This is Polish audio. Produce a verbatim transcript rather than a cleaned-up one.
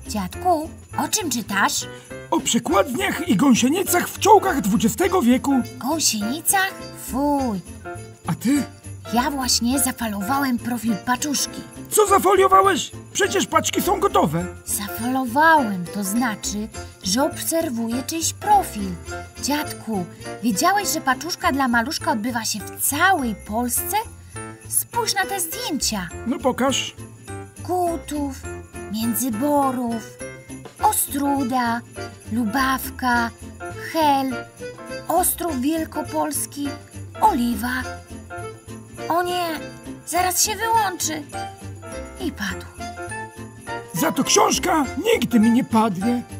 Dziadku, o czym czytasz? O przekładniach i gąsienicach w czołgach dwudziestego wieku. Gąsienicach? Fuj. A ty? Ja właśnie zafalowałem profil paczuszki. Co zafoliowałeś? Przecież paczki są gotowe. Zafalowałem, to znaczy, że obserwuję czyjś profil. Dziadku, wiedziałeś, że paczuszka dla maluszka odbywa się w całej Polsce? Spójrz na te zdjęcia. No pokaż. Gutów, Międzyborów, Ostróda, Lubawka, Hel, Ostrów Wielkopolski, Oliwa. O nie, zaraz się wyłączy. I padł. Za to książka nigdy mi nie padnie.